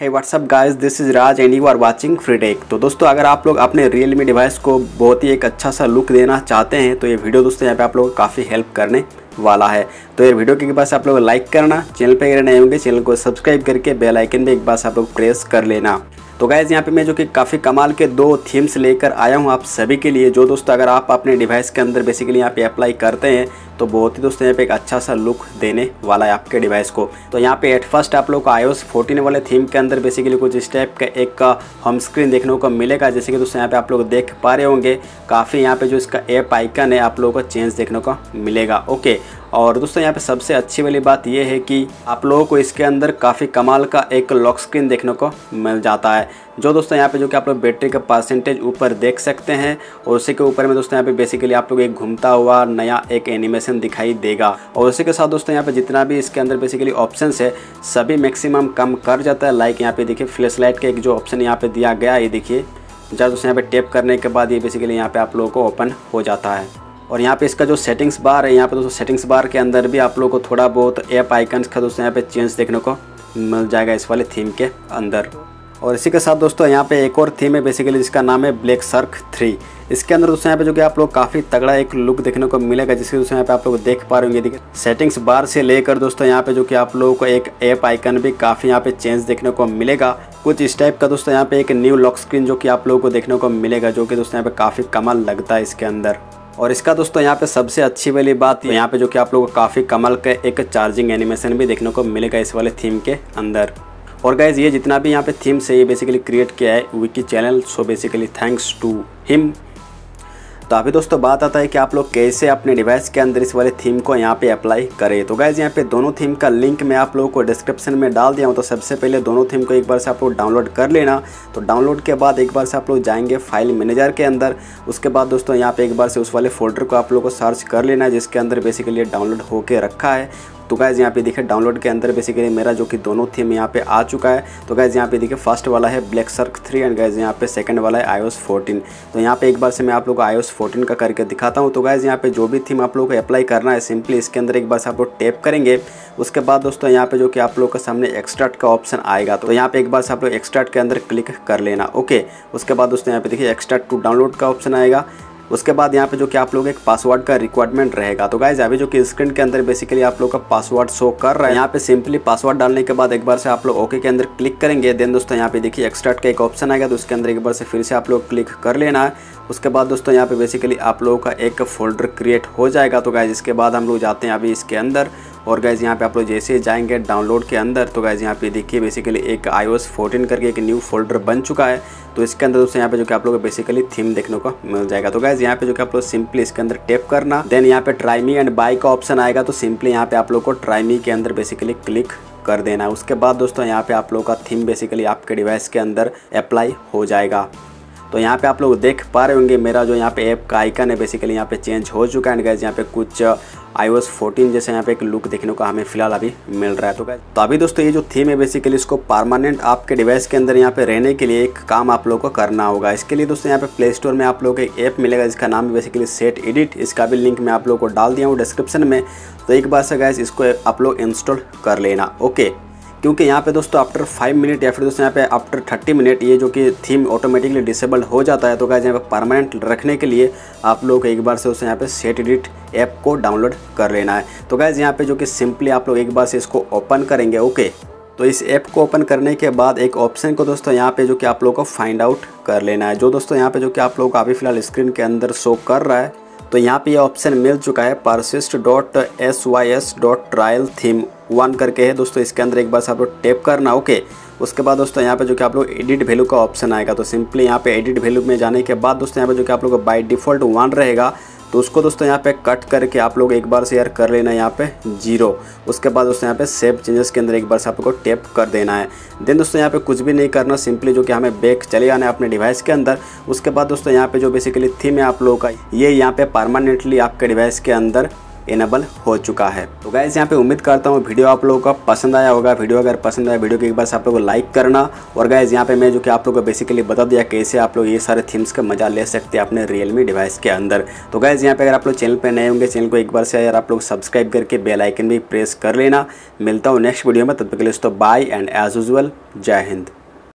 Hey what's up guys, this is Raj and you are watching free tech. तो दोस्तों, अगर आप लोग अपने रियलमी डिवाइस को बहुत ही एक अच्छा सा लुक देना चाहते हैं तो ये वीडियो दोस्तों यहाँ पे आप लोगों को काफ़ी हेल्प करने वाला है। तो ये वीडियो के पास आप लोग लाइक करना, चैनल पे अगर नए होंगे चैनल को सब्सक्राइब करके बेल आइकन भी एक बार आप लोग प्रेस कर लेना। तो गाइज़ यहाँ पे मैं जो कि काफ़ी कमाल के दो थीम्स लेकर आया हूँ आप सभी के लिए, जो दोस्तों अगर आप अपने डिवाइस के अंदर बेसिकली यहाँ पे अप्लाई करते हैं तो बहुत ही दोस्तों यहाँ पे एक अच्छा सा लुक देने वाला है आपके डिवाइस को। तो यहाँ पे एट फर्स्ट आप लोग को iOS 14 वाले थीम के अंदर बेसिकली कुछ इस टाइप का एक होम स्क्रीन देखने को मिलेगा। जैसे कि दोस्तों यहाँ पे आप लोग देख पा रहे होंगे, काफ़ी यहाँ पे जो इसका ऐप आइकन है आप लोगों को चेंज देखने को मिलेगा। ओके, और दोस्तों यहाँ पे सबसे अच्छी वाली बात यह है कि आप लोगों को इसके अंदर काफ़ी कमाल का एक लॉक स्क्रीन देखने को मिल जाता है, जो दोस्तों यहाँ पे जो कि आप लोग बैटरी का परसेंटेज ऊपर देख सकते हैं। और उसी के ऊपर में दोस्तों यहाँ पे बेसिकली आप लोग एक घूमता हुआ नया एक एनिमेशन दिखाई देगा। और उसी के साथ दोस्तों यहाँ पे जितना भी इसके अंदर बेसिकली ऑप्शंस है सभी मैक्सिमम कम कर जाता है। लाइक यहाँ पे देखिए फ्लैश लाइट का एक जो ऑप्शन यहाँ पे दिया गया है, ये देखिए जब दोस्तों यहाँ पे टैप करने के बाद ये बेसिकली यहाँ पे आप लोगों को ओपन हो जाता है। और यहाँ पे इसका जो सेटिंग्स बार है, यहाँ पे दोस्तों सेटिंग्स बार के अंदर भी आप लोगों को थोड़ा बहुत ऐप आइकन्स का दोस्तों यहाँ पे चेंज देखने को मिल जाएगा इस वाले थीम के अंदर। और इसी के साथ दोस्तों यहाँ पे एक और थीम है बेसिकली जिसका नाम है ब्लैक शार्क 3। इसके अंदर दोस्तों यहाँ पे जो कि आप लोग काफ़ी तगड़ा एक लुक देखने को मिलेगा, जिसके दोस्तों यहाँ पे आप लोग देख पा रहे होंगे। देखिए सेटिंग्स बार से लेकर दोस्तों यहाँ पे जो कि आप लोगों को एक ऐप आइकन भी काफ़ी यहाँ पे चेंज देखने को मिलेगा। कुछ इस टाइप का दोस्तों यहाँ पे एक न्यू लॉक स्क्रीन जो कि आप लोगों को देखने को मिलेगा, जो कि दोस्तों यहाँ पे काफ़ी कमाल लगता है इसके अंदर। और इसका दोस्तों यहाँ पे सबसे अच्छी वाली बात यहाँ पे जो कि आप लोगों को काफ़ी कमाल का एक चार्जिंग एनिमेशन भी देखने को मिलेगा इस वाले थीम के अंदर। और गाइज ये जितना भी यहाँ पे थीम्स है ये बेसिकली क्रिएट किया है Vicky channel, so basically thanks to him. तो अभी दोस्तों बात आता है कि आप लोग कैसे अपने डिवाइस के अंदर इस वाले थीम को यहाँ पे अप्लाई करें। तो गाइज यहाँ पे दोनों थीम का लिंक मैं आप लोगों को डिस्क्रिप्शन में डाल दिया हूँ। तो सबसे पहले दोनों थीम को एक बार से आप लोग डाउनलोड कर लेना। तो डाउनलोड के बाद एक बार से आप लोग जाएंगे फाइल मैनेजर के अंदर। उसके बाद दोस्तों यहाँ पे एक बार से उस वाले फोल्डर को आप लोग को सर्च कर लेना है जिसके अंदर बेसिकली ये डाउनलोड होके रखा है। तो गाइज़ यहाँ पे देखिए डाउनलोड के अंदर बेसिकली मेरा जो कि दोनों थीम यहाँ पे आ चुका है। तो गाइज़ यहाँ पे देखिए फर्स्ट वाला है ब्लैक शार्क 3 एंड गाइज़ यहाँ पे सेकंड वाला है iOS 14। तो यहाँ पे एक बार से मैं आप लोग को iOS 14 का करके दिखाता हूँ। तो गाइज़ यहाँ पे जो भी थीम आप लोग को अप्लाई करना है सिंपली इसके अंदर एक बार से आप लोग टैप करेंगे। उसके बाद दोस्तों यहाँ पे जो कि आप लोग के सामने एक्सट्रैक्ट का ऑप्शन आएगा, तो यहाँ पे एक बार से आप लोग एक्सट्रैक्ट के अंदर क्लिक कर लेना। ओके, उसके बाद दोस्तों यहाँ पे देखिए एक्सट्रैक्ट टू डाउनलोड का ऑप्शन आएगा। उसके बाद यहाँ पे जो कि आप लोग एक पासवर्ड का रिक्वायरमेंट रहेगा। तो गाइज अभी जो कि स्क्रीन के अंदर बेसिकली आप लोग का पासवर्ड शो कर रहा है। यहाँ पे सिंपली पासवर्ड डालने के बाद एक बार से आप लोग ओके के अंदर क्लिक करेंगे। देन दोस्तों यहाँ पे देखिए एक्सट्रैक्ट का एक ऑप्शन आएगा, तो उसके अंदर एक बार से फिर से आप लोग क्लिक कर लेना है। उसके बाद दोस्तों यहाँ पे बेसिकली आप लोगों का एक फोल्डर क्रिएट हो जाएगा। तो गाइज इसके बाद हम लोग जाते हैं अभी इसके अंदर। और गाइज यहाँ पे आप लोग जैसे ही जाएंगे डाउनलोड के अंदर तो गाइज यहाँ पे देखिए बेसिकली एक iOS 14 करके एक न्यू फोल्डर बन चुका है। तो इसके अंदर दोस्तों यहाँ पे जो कि आप लोग को बेसिकली थीम देखने को मिल जाएगा। तो गाइज यहाँ पे जो कि आप लोग सिंपली इसके अंदर टैप करना, देन यहाँ पे ट्राई मी एंड बाय का ऑप्शन आएगा। तो सिंपली यहाँ पे आप लोग को ट्राई मी के अंदर बेसिकली क्लिक कर देना है। उसके बाद दोस्तों यहाँ पे आप लोग का थीम बेसिकली आपके डिवाइस के अंदर अप्लाई हो जाएगा। तो यहाँ पे आप लोग देख पा रहे होंगे मेरा जो यहाँ पे ऐप का आइकन है बेसिकली यहाँ पे चेंज हो चुका है। एंड गाइज यहाँ पे कुछ iOS 14 जैसे यहाँ पे एक लुक देखने को हमें फिलहाल अभी मिल रहा है। तो अभी दोस्तों ये जो थीम है बेसिकली इसको परमानेंट आपके डिवाइस के अंदर यहाँ पे रहने के लिए एक काम आप लोगों को करना होगा। इसके लिए दोस्तों यहाँ पे प्ले स्टोर में आप लोगों को एक ऐप मिलेगा जिसका नाम है बेसिकली सेट एडिट। इसका भी लिंक मैं आप लोगों को डाल दिया हूँ डिस्क्रिप्शन में। तो एक बार से गाइस इसको आप लोग इंस्टॉल कर लेना। ओके, क्योंकि यहाँ पे दोस्तों आफ्टर 5 मिनट या फिर दोस्तों यहाँ पे आफ्टर 30 मिनट ये जो कि थीम ऑटोमेटिकली डिसेबल हो जाता है। तो गाइस यहाँ पे परमानेंट रखने के लिए आप लोग एक बार से दोस्तों यहाँ पे सेट एडिट ऐप को डाउनलोड कर लेना है। तो गाइस यहाँ पे जो कि सिंपली आप लोग एक बार से इसको ओपन करेंगे। ओके, तो इस ऐप को ओपन करने के बाद एक ऑप्शन को दोस्तों यहाँ पे जो कि आप लोग को फाइंड आउट कर लेना है, जो दोस्तों यहाँ पे जो कि आप लोग को अभी फिलहाल स्क्रीन के अंदर शो कर रहा है। तो यहाँ पे ये ऑप्शन मिल चुका है persist.sys.trial-theme1 करके है दोस्तों। इसके अंदर एक बार से आप लोग टैप करना। ओके, उसके बाद दोस्तों यहाँ पे जो कि आप लोग एडिट वैल्यू का ऑप्शन आएगा। तो सिंपली यहाँ पे एडिट वैल्यू में जाने के बाद दोस्तों यहाँ पे जो कि आप लोग को बाय डिफ़ॉल्ट 1 रहेगा, तो उसको दोस्तों यहाँ पे कट करके आप लोग एक बार से यार कर लेना यहाँ पे 0। उसके बाद दोस्तों यहाँ पे सेव चेंजेस के अंदर एक बार से आपको टैप कर देना है। देन दोस्तों यहाँ पे कुछ भी नहीं करना, सिंपली जो कि हमें बैक चले जाना है अपने डिवाइस के अंदर। उसके बाद दोस्तों यहाँ पे जो बेसिकली थीम है आप लोगों का ये यहाँ पे परमानेंटली आपके डिवाइस के अंदर इनेबल हो चुका है। तो गाइस यहाँ पे उम्मीद करता हूँ वीडियो आप लोगों को पसंद आया होगा। वीडियो अगर पसंद आया वीडियो के एक बार आप लोगों को लाइक करना। और गाइस यहाँ पे मैं जो कि आप लोगों को बेसिकली बता दिया कैसे आप लोग ये सारे थीम्स का मजा ले सकते हैं अपने रियलमी डिवाइस के अंदर। तो गाइस यहाँ पे अगर आप लोग चैनल पे नए होंगे चैनल को एक बार से यार आप लोग सब्सक्राइब करके बेल आइकन भी प्रेस कर लेना। मिलता हूँ नेक्स्ट वीडियो में, तब तक के लिए दोस्तों बाय एंड एज यूजुअल जय हिंद।